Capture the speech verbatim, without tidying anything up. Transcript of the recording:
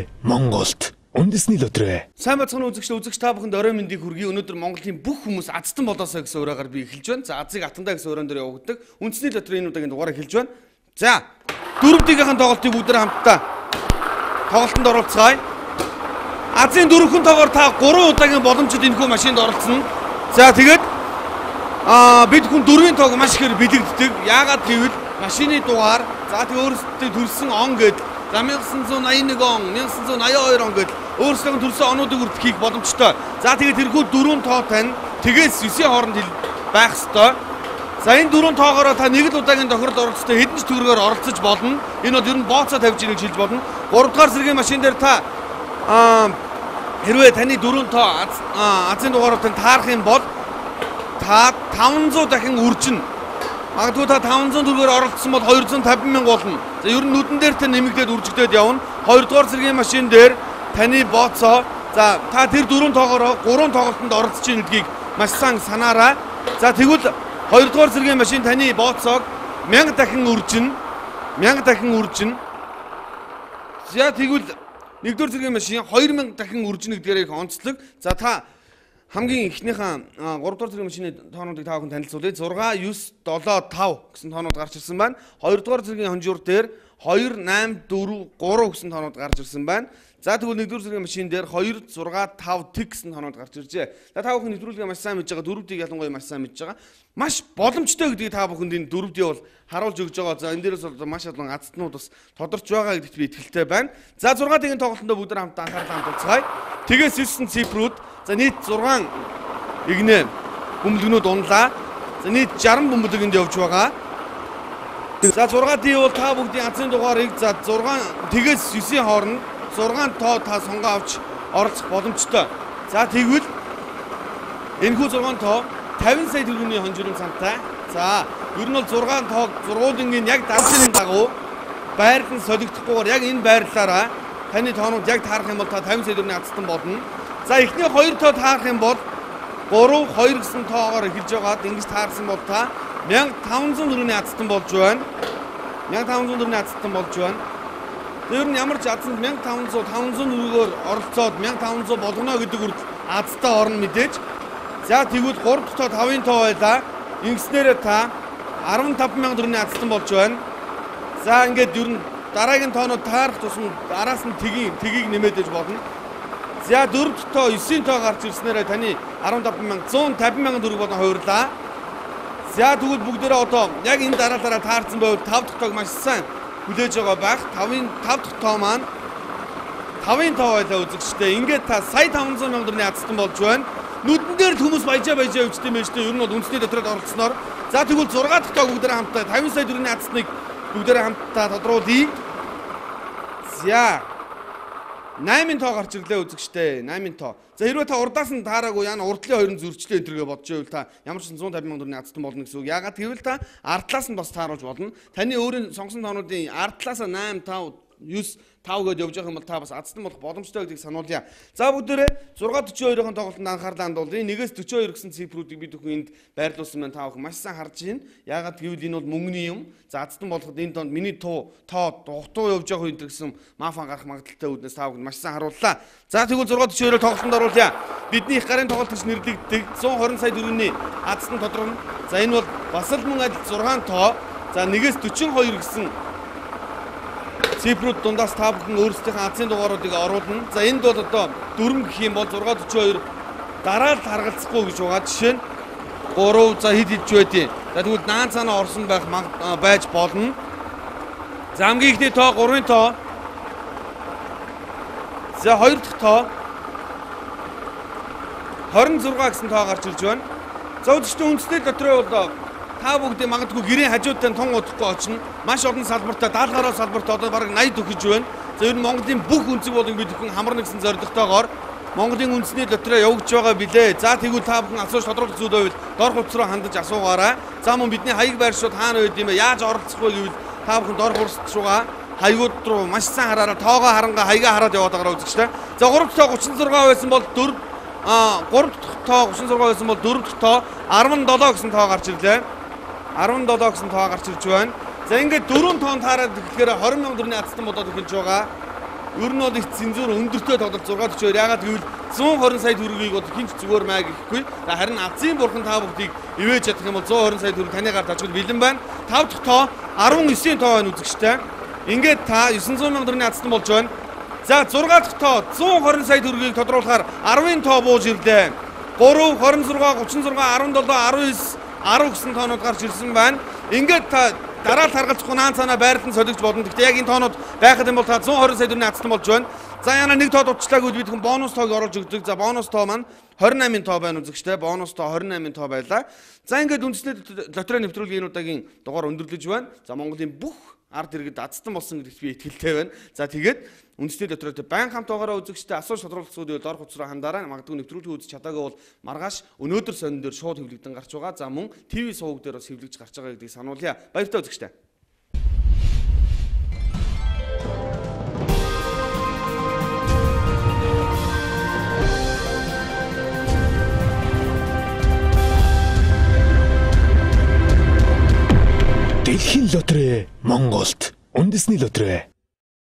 Өдрөө Монголд үндэсний лотерей. Сайн бацхан үзэгч үзэгч та бүхэнд орой мэндийг хүргэе. Өнөөдөр Монголын бүх хүмүүс азтан болоосоо гэсэн ураагаар би эхэлж байна. За азыг атандаа гэсэн ураан дээр явагддаг. Үндэсний лотерейнуудын дугаар эхэлж байна. За дөрөв дигийнхэн тоглолтыг бүгдээр хамтдаа тоглолтод оролцгаая. Азийн дөрөвхөн тоогоор та гурван удаагийн боломжид энэхүү машинд оролцсон. За тэгээд аа бид хүн дөрвийн тоог маш ихээр бэлэгддэг. Яагаад гэвэл машины дугаар за тэг өөрсдөө төрсэн он гэдэг за 천구 팔십일 он, 천구 팔십이 он гэдэг өөрсдөө төрсэн онуудыг үрдэхийг боломжтой. За тэгээд тэрхүү дөрвөн тоо тань тэгээс девятын хооронд байх ёстой. За энэ дөрвөн тоогоороо та нэг л удаагийн тохиролд оролцохтой хэдэн ч төгрөгөөр оролцож болно. Энэ бол ер нь бооцоо тавьж ирэх шилж болно. гурав дахь зэргийн машин дээр та аа хэрвээ таны дөрвөн тоо азийн дугаараар тань таарах юм бол та таван зуун дахин үржин. Магадгүй та таван зуун төгрөгөөр оролцсон бол хоёр зуун тавин мянга болно. За ер нь нүдэн дээр та нэмэгдээд үржигдээд явна. хоёр дахь зэргийн машин дээр таны бооцоо за та тэр дөрвөн тоогоороо гурван тоглолтод оролцож ийн гэдгийг маш сайн санаарай. За тэгвэл хоёр дахь зэргийн машин таны бооцоог мянга дахин үржин. мянга дахин үржин. За тэгвэл нэгдүгээр зэргийн машин хоёр мянга дахин үржин гэдгээр их онцлог. За та хамгийн ихнийхэн гурав дахь зэргийн машины тоонуудыг та бүхэн танилцуулъя. зураг, девять, семь, five гэсэн тоонууд гарч ирсэн байна. хоёр дахь зэргийн хонжуур дээр two, eight, four, three гэсэн тоонууд гарч ирсэн байна. За тэгвэл нэгдүгээр зэргийн машин дээр two, six, five тэг гэсэн тоонууд гарч иржээ. За та бүхэн нэвтрүүлгээ маш сайн мэдж байгаа. Дөрөвдгийг ялангуяа маш сайн мэдж байгаа. Маш боломжтой гэдгийг та бүхэнд энэ дөрөвдгийг бол харуулж өгж байгаа. За энэ дээрээс бол маш олон азтнууд бас тодорч байгаа гэдэгт би итгэлтэй байна. За six дгийн тоглолтонд бүгд хамт анхаарлаа хандуулцгаая. Тэгээс девять цифрууд за нийт six игнэ бөмбөлгнүүд унлаа. За нийт sixty бөмбөлгөнд явж байгаа. За six ди бол та бүгдийн азийн дугаарыг за six тэгээс девятийн хооронд six тоо та сонгоо авч оролцох боломжтой. За тэгвэл энэхүү six тоо fifty сая төгрөгийн хонжирын цантай. За ер нь бол six тоог зургуулынгийн яг давчны дагуу байрлал нь солигдохгүйгээр яг энэ байрлалаараа таны тоонууд яг таарах юм бол та fifty сая төгрөгийн азтан болно. За эхний хоёр тоо таарах юм бол three, two гэсэн тоогоор эхэлж байгаад ингэж таарсан бол та one thousand five hundred төгрөгийн азтан болж байна. one thousand five hundred төгрөгийн азтан болж байна. Тэр нь ямар ч азанд one thousand five hundred, five hundred төгрөгөөр оролцоод one thousand five hundred болгоно гэдэг үрд азтаа орно мэдээж. За тэгвэл three дахь тоо five-ын тоо байлаа. Ингэснээрээ та fifteen thousand төгрөгийн азтан болж байна. За ингээд ер нь дараагийн тоонууд таарах тусам араас нь тгийг тгийг нэмээд иж болно. За дөрөв дахь тоо nine-ийн тоо гарч ирснээрээ таны fifteen thousand, one hundred fifty thousand төгрөг болон хуваарлаа. За тэгвэл бүгдээрээ одоо яг энэ дараалалаараа таарсан байвал five дахь тоог маш сайн хүлээж байгаа байх. five-ын five дахь тоо маань five-ын тоо байлаа үзэгчтэй. Ингээд та сая five hundred сая төгрөгийн азтан болж байна. Нүдэн дээр л хүмүүс баяжаа баяжаа өвчтэй мэжтэй. Ер нь бол үндэсний дотроод оролцсноор. За тэгвэл six дахь тоог бүгдээрээ хамтдаа fifty сая төгрөгийн азтныг бүгдээрээ хамтдаа тодруулъя. За eight тоо гарч ирлээ үзэгчтэй. eight тоо. За хэрвээ та урдаас нь таараагүй яана урдлын хоёр нь зөрчлөө энэ төргээ бодож байвал та ямар ч one hundred fifty төгрөгийн азтан болно гэсэн үг. Яагаад гэвэл та ардлаас нь бас тааруулж болно. Таны өөрийн сонгосон тоонуудын ардлаас eight, five, nine, five гэдээ явж байгаа юм бол та бас азтан болох боломжтой гэдгийг сануулъя. За бүгдээрээ six forty-two-ын тоглолтод анхаарлаа хандуулъя. нэгээс forty-two гэсэн цифруудыг бид бүхэн энд байрлуулсан байна. Та бүхэн маш сайн харж байна. Яагаад гэвэл энэ бол мөнгөний юм. За азтан болоход энэ донд миний тоо тоо дутуу явж байгаа энэ гэсэн мафан гарах магадaltaй үүднээс та бүхэн маш сайн харууллаа. За тэгвэл six forty-two-оор тоглолтод оруулъя. Бидний их гарын тоглолт гэж нэрлэгддэг one hundred twenty сая төгрөгийн азтан тодорхойно. За энэ бол бас л мөн адил six тоо. За нэгээс forty-two гэсэн цифрүүд дундаас та бүхэн өөрсдийнхээ азийн дугааруудыг оруулна. За энд бол одоо дөрөв гэх юм бол six forty-two дараа л харгалзахгүй гэж байгаа. Жишээ нь three за хэд хэд ч байдیں۔ За тэгвэл наан цаанаа орсон байх байж болно. За хамгийн ихний тоо three-ын тоо. За two дахь тоо twenty-six гэсэн тоо гарч ирж байна. За үдштэй үндэсний дотроо бол та бүгдээ магадгүй гэрийн хажуудтай тун удахгүй очно. Маш олон салбартаа даал гараа салбартаа одоо бараг eighty төгөж байна. За ер нь Монголын бүх үнцэг болон бид бүхэн хамар нэгсэн зорилготойгоор Монголын үндэсний дотроо явж байгаа билээ. За тэгвэл та бүхэн асууж тодруулах зүйл байвал дор хувцс руу хандаж асуугаарай. За мөн бидний хаяг байршууд хаана байд юм бэ? Яаж оролцох вэ гэвэл та бүхэн дор хувцс руугаа хаягууд руу маш сайн хараараа тоогоо харангаа хаягаа хараад яваад байгаа үзэгчтэй. За three дахь тоо thirty-six байсан бол four а three дахь тоо thirty-six байсан бол four дахь тоо seventeen гэсэн тоо гарч ирлээ. seventeen гэсэн тоо гарч ирж байна. За ингээд дөрвөн тоон таараад тэгэхээр twenty сая төгрөгийн азтан болоод эхэлж байгаа. Ер нь бол их цензур өндөртэй тоглолт зураг төрчөөр ягаад гэвэл зуун хорин сая төгрөгийг бол хинч зүгээр маа гэхгүй. Харин азийн бурхан та бүгдийг ивэж чадах юм бол зуун хорин сая төгрөг таны гарт очвол бэлэн байна. тав дахь тоо арван девийн тоо байна үзэгчтэй. Ингээд та девятьсот сая төгрөгийн азтан болж байна. За зураг дахь тоо зуун хорин сая төгрөгийг тодруулахаар арван тоо бууж ирлээ. гурав, двадцать шесть, тридцать шесть, десятсет, десятнine, ten гэсэн тоонууд гарч ирсэн байна. Ингээд та дараа л харгалзах хунаан цаанаа байрлан солигдож болно. Гэхдээ яг энэ тоонууд байхад юм бол та one twenty сая төгрөгийн азтан болж байна. За яна нэг тоо дутчлааг үл бид хэн бонус тоог оруулж өгдөг. За бонус тоо маань twenty-eight тоо байна үзэгчтэй. Бонус тоо twenty-eight тоо байлаа. За ингээд үндэсний лотерей нэвтрүүлгийн удаагийн дугаар өндөрлөж байна. За Монголын бүх ард иргэд азтан болсон гэдэгт би итгэлтэй байна. За тэгээд үндэсний лотерейтэй байн хамт байгаараа үзэгчтэй асууж шалруулах зүйлүүд дор хуцраа хандаараа магадгүй нэвтрүүлгийн үзэж чадаагүй бол маргааш өнөөдөр сонин дээр шууд хэвлэгдэн гарч байгаа. За мөн ТV суваг дээр бас хэвлэгж гарч байгаа гэдгийг сануулъя. Баяртай үзэгчтэй. Дэлхийн лотерей Монголд үндэсний лотерей